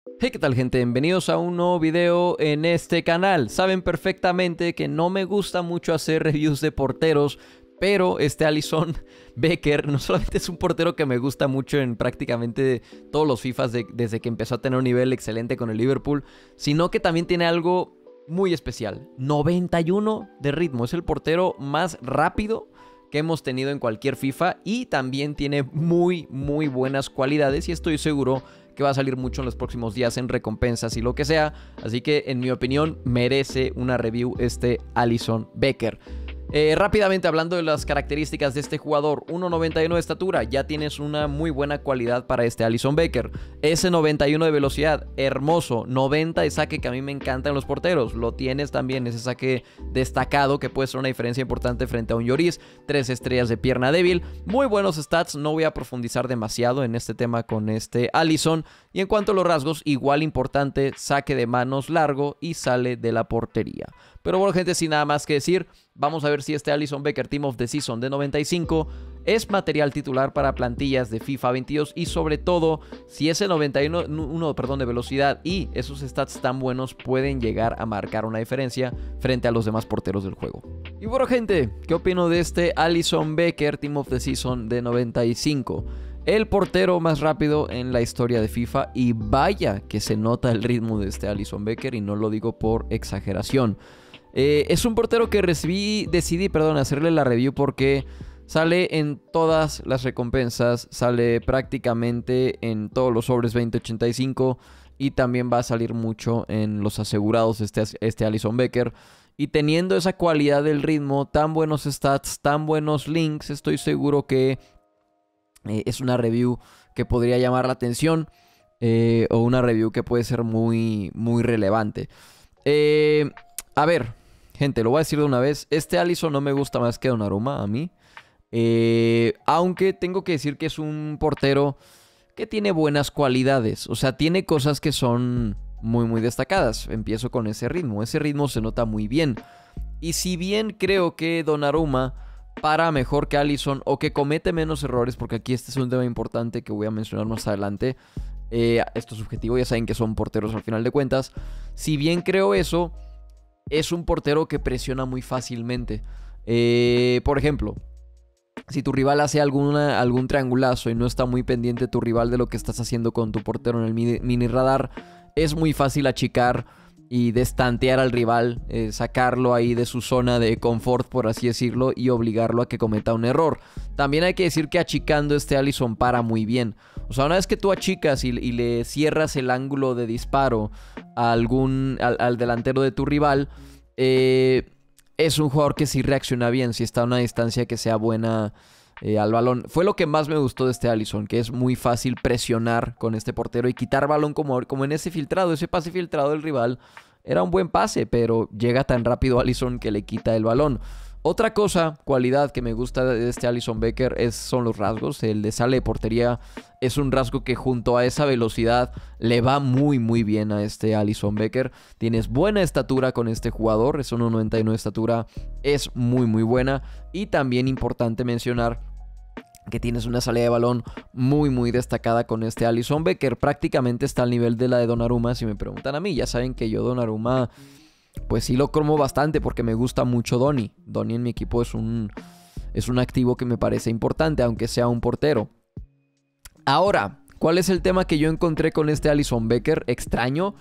Hey, ¿qué tal, gente? Bienvenidos a un nuevo video en este canal. Saben perfectamente que no me gusta mucho hacer reviews de porteros, pero este Alisson Becker no solamente es un portero que me gusta mucho en prácticamente todos los FIFAs desde que empezó a tener un nivel excelente con el Liverpool, sino que también tiene algo muy especial. 91 de ritmo. Es el portero más rápido que hemos tenido en cualquier FIFA y también tiene muy buenas cualidades, y estoy seguro que va a salir mucho en los próximos días en recompensas y lo que sea. Así que, en mi opinión, merece una review este Alisson Becker. Rápidamente hablando de las características de este jugador: 1.91 de estatura, ya tienes una muy buena cualidad para este Alisson Becker. Ese 91 de velocidad, hermoso. 90 de saque, que a mí me encanta en los porteros, lo tienes también, ese saque destacado que puede ser una diferencia importante frente a un Lloris. 3 estrellas de pierna débil, muy buenos stats. No voy a profundizar demasiado en este tema con este Alisson. Y en cuanto a los rasgos, igual importante: saque de manos largo y sale de la portería. Pero bueno, gente, sin nada más que decir, vamos a ver si este Alisson Becker Team of the Season de 95 es material titular para plantillas de FIFA 22, y sobre todo si ese 91 de velocidad y esos stats tan buenos pueden llegar a marcar una diferencia frente a los demás porteros del juego. Y bueno, gente, ¿qué opino de este Alisson Becker Team of the Season de 95? El portero más rápido en la historia de FIFA, y vaya que se nota el ritmo de este Alisson Becker, y no lo digo por exageración. Es un portero que decidí hacerle la review porque sale en todas las recompensas, sale prácticamente en todos los sobres 2085, y también va a salir mucho en los asegurados este Alisson Becker. Y teniendo esa cualidad del ritmo, tan buenos stats, tan buenos links, estoy seguro que es una review que podría llamar la atención, o una review que puede ser muy relevante. A ver, gente, lo voy a decir de una vez: este Alisson no me gusta más que Donnarumma a mí. Aunque tengo que decir que es un portero que tiene buenas cualidades. O sea, tiene cosas que son muy destacadas. Empiezo con ese ritmo. Ese ritmo se nota muy bien. Y si bien creo que Donnarumma para mejor que Alisson, o que comete menos errores, porque aquí este es un tema importante que voy a mencionar más adelante. Esto es subjetivo, ya saben que son porteros al final de cuentas. Si bien creo eso, es un portero que presiona muy fácilmente. Por ejemplo, si tu rival hace algún triangulazo y no está muy pendiente tu rival de lo que estás haciendo con tu portero en el mini radar, es muy fácil achicar y destantear al rival, sacarlo ahí de su zona de confort, por así decirlo, y obligarlo a que cometa un error. También hay que decir que achicando este Alisson para muy bien. O sea, una vez que tú achicas y le cierras el ángulo de disparo a al delantero de tu rival, es un jugador que sí reacciona bien, si está a una distancia que sea buena al balón. Fue lo que más me gustó de este Alisson, que es muy fácil presionar con este portero y quitar balón, como en ese filtrado. Ese pase filtrado del rival era un buen pase, pero llega tan rápido Alisson que le quita el balón. Otra cualidad que me gusta de este Alisson Becker son los rasgos. El de sale de portería es un rasgo que, junto a esa velocidad, le va muy bien a este Alisson Becker. Tienes buena estatura con este jugador, es 1.91 de estatura, es muy buena. Y también importante mencionar que tienes una salida de balón muy destacada con este Alisson Becker. Prácticamente está al nivel de la de Donnarumma, si me preguntan a mí. Ya saben que yo Donnarumma, pues sí lo cromo bastante porque me gusta mucho Donny. Donny en mi equipo es un activo que me parece importante, aunque sea un portero. Ahora, ¿cuál es el tema que yo encontré con este Alisson Becker extraño?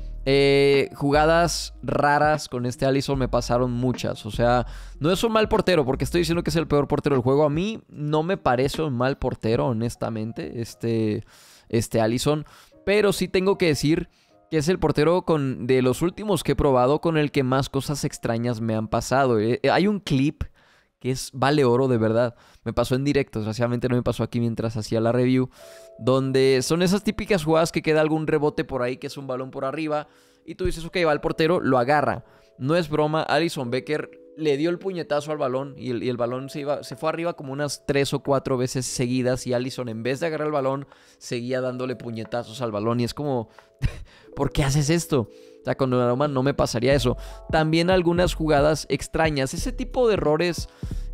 Jugadas raras con este Alisson me pasaron muchas. O sea, no es un mal portero, porque estoy diciendo que es el peor portero del juego. A mí no me parece un mal portero, honestamente, este Alisson. Pero sí tengo que decir que es el portero de los últimos que he probado con el que más cosas extrañas me han pasado. Hay un clip que vale oro, de verdad. Me pasó en directo, desgraciadamente no me pasó aquí mientras hacía la review, donde son esas típicas jugadas que queda algún rebote por ahí, que es un balón por arriba, y tú dices, ok, va el portero, lo agarra. No es broma, Alisson Becker le dio el puñetazo al balón, y el balón se fue arriba como unas 3 o 4 veces seguidas, y Alisson, en vez de agarrar el balón, seguía dándole puñetazos al balón, y es como, ¿por qué haces esto? O sea, con Donnarumma no me pasaría eso. También algunas jugadas extrañas, ese tipo de errores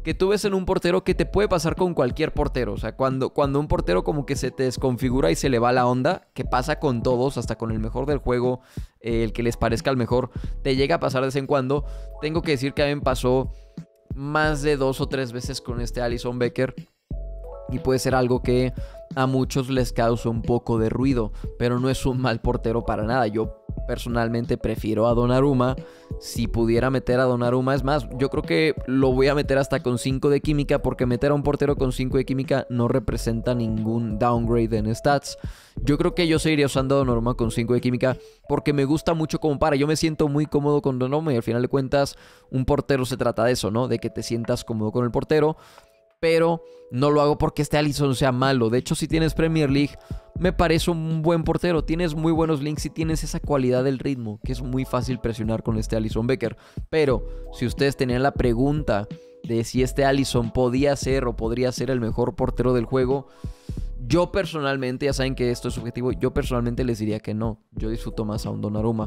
que tú ves en un portero que te puede pasar con cualquier portero. O sea, cuando un portero como que se te desconfigura y se le va la onda, que pasa con todos, hasta con el mejor del juego, el que les parezca el mejor, te llega a pasar de vez en cuando. Tengo que decir que a mí me pasó más de 2 o 3 veces con este Alisson Becker. Y puede ser algo que a muchos les causa un poco de ruido, pero no es un mal portero para nada. Yo personalmente prefiero a Donnarumma. Si pudiera meter a Donnarumma, es más, yo creo que lo voy a meter hasta con 5 de química, porque meter a un portero con 5 de química no representa ningún downgrade en stats. Yo creo que yo seguiría usando a Donnarumma con 5 de química porque me gusta mucho como para. Yo me siento muy cómodo con Donnarumma y al final de cuentas un portero se trata de eso, ¿no? De que te sientas cómodo con el portero. Pero no lo hago porque este Alisson sea malo. De hecho, si tienes Premier League, me parece un buen portero. Tienes muy buenos links y tienes esa cualidad del ritmo, que es muy fácil presionar con este Alisson Becker. Pero si ustedes tenían la pregunta de si este Alisson podía ser o podría ser el mejor portero del juego, yo personalmente, ya saben que esto es subjetivo, yo personalmente les diría que no. Yo disfruto más a un Donnarumma.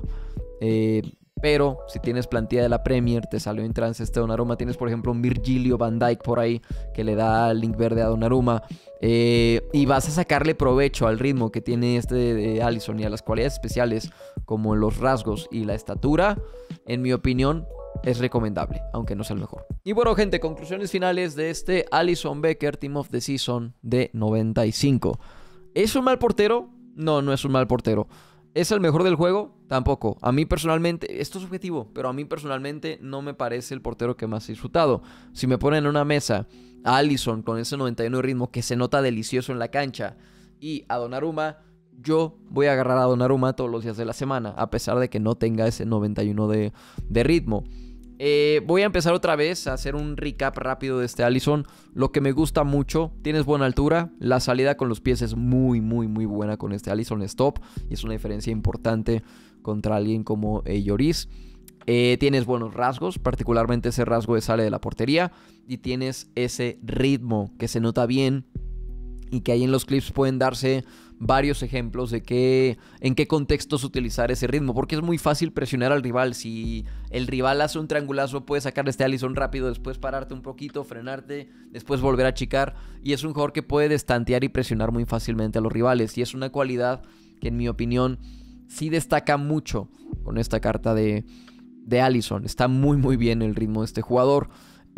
Pero si tienes plantilla de la Premier, te salió en trance este Donnarumma. Tienes, por ejemplo, un Virgilio van Dijk por ahí que le da link verde a Donnarumma. Y vas a sacarle provecho al ritmo que tiene este de Alisson y a las cualidades especiales como los rasgos y la estatura. En mi opinión, es recomendable, aunque no sea el mejor. Y bueno, gente, conclusiones finales de este Alisson Becker Team of the Season de 95. ¿Es un mal portero? No, no es un mal portero. ¿Es el mejor del juego? Tampoco. A mí personalmente, esto es subjetivo, pero a mí personalmente no me parece el portero que más he disfrutado. Si me ponen en una mesa a Alisson con ese 91 de ritmo que se nota delicioso en la cancha y a Donnarumma, yo voy a agarrar a Donnarumma todos los días de la semana, a pesar de que no tenga ese 91 de ritmo. Voy a empezar otra vez a hacer un recap rápido de este Alisson. Lo que me gusta mucho, tienes buena altura, la salida con los pies es muy buena con este Alisson, es top y es una diferencia importante contra alguien como Lloris. Tienes buenos rasgos, particularmente ese rasgo de sale de la portería, y tienes ese ritmo que se nota bien y que ahí en los clips pueden darse varios ejemplos de en qué contextos utilizar ese ritmo, porque es muy fácil presionar al rival. Si el rival hace un triangulazo, puedes sacar este Alisson rápido, después pararte un poquito, frenarte, después volver a achicar, y es un jugador que puede destantear y presionar muy fácilmente a los rivales, y es una cualidad que en mi opinión sí destaca mucho con esta carta de Alisson. Está muy bien el ritmo de este jugador.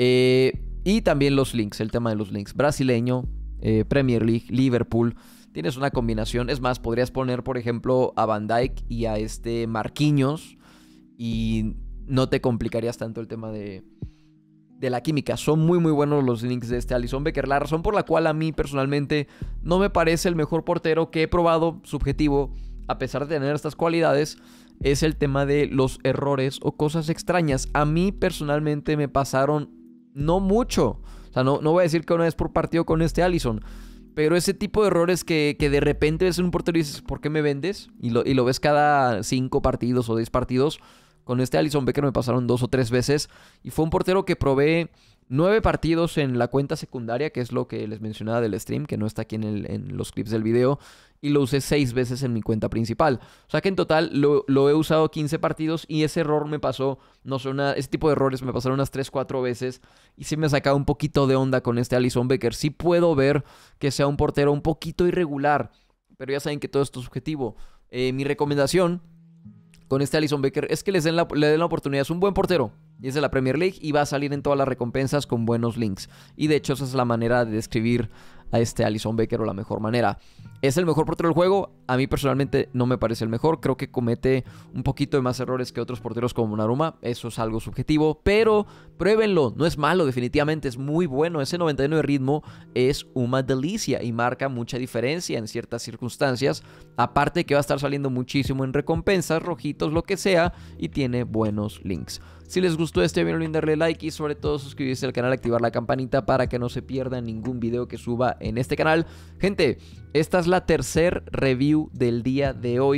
Y también los links, el tema de los links. Brasileño, Premier League, Liverpool. Tienes una combinación. Es más, podrías poner, por ejemplo, a Van Dijk y a este Marquinhos y no te complicarías tanto el tema de la química. Son muy buenos los links de este Alisson Becker. La razón por la cual a mí personalmente no me parece el mejor portero que he probado, subjetivo, a pesar de tener estas cualidades, es el tema de los errores o cosas extrañas. A mí personalmente me pasaron no mucho. O sea, no voy a decir que una vez por partido con este Alisson, pero ese tipo de errores que de repente ves en un portero y dices, ¿por qué me vendes? Y lo ves cada 5 partidos o 10 partidos. Con este Alisson Becker me pasaron 2 o 3 veces. Y fue un portero que probé 9 partidos en la cuenta secundaria, que es lo que les mencionaba del stream, que no está aquí en los clips del video. Y lo usé 6 veces en mi cuenta principal. O sea que en total lo he usado 15 partidos y ese error me pasó, no sé, ese tipo de errores me pasaron unas 3-4 veces. Y sí me ha sacado un poquito de onda con este Alisson Becker. Sí puedo ver que sea un portero un poquito irregular, pero ya saben que todo esto es subjetivo. Mi recomendación con este Alisson Becker es que le den la oportunidad. Es un buen portero y es de la Premier League y va a salir en todas las recompensas con buenos links. Y de hecho esa es la manera de describir a este Alisson Becker, o la mejor manera. ¿Es el mejor portero del juego? A mí personalmente no me parece el mejor. Creo que comete un poquito de más errores que otros porteros como Donnarumma. Eso es algo subjetivo, pero pruébenlo. No es malo, definitivamente es muy bueno. Ese 91 de ritmo es una delicia y marca mucha diferencia en ciertas circunstancias. Aparte que va a estar saliendo muchísimo en recompensas, rojitos, lo que sea, y tiene buenos links. Si les gustó este video, no olviden darle like y sobre todo suscribirse al canal, activar la campanita para que no se pierdan ningún video que suba en este canal. Gente, esta es la tercer review del día de hoy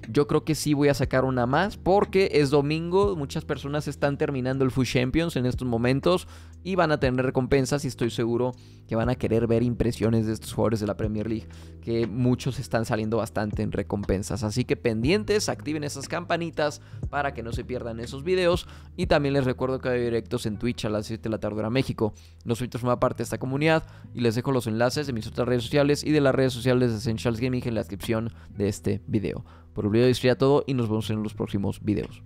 yo creo que sí voy a sacar una más porque es domingo, muchas personas están terminando el FUT Champions en estos momentos y van a tener recompensas y estoy seguro que van a querer ver impresiones de estos jugadores de la Premier League, que muchos están saliendo bastante en recompensas, así que pendientes, activen esas campanitas para que no se pierdan esos videos. Y también les recuerdo que hay directos en Twitch a las 7 de la tarde hora México. Los invito a formar parte de esta comunidad y les dejo los enlaces de mis otras redes sociales y de las redes sociales de Essentials Gaming en la descripción de este video. Por el video sería todo y nos vemos en los próximos videos.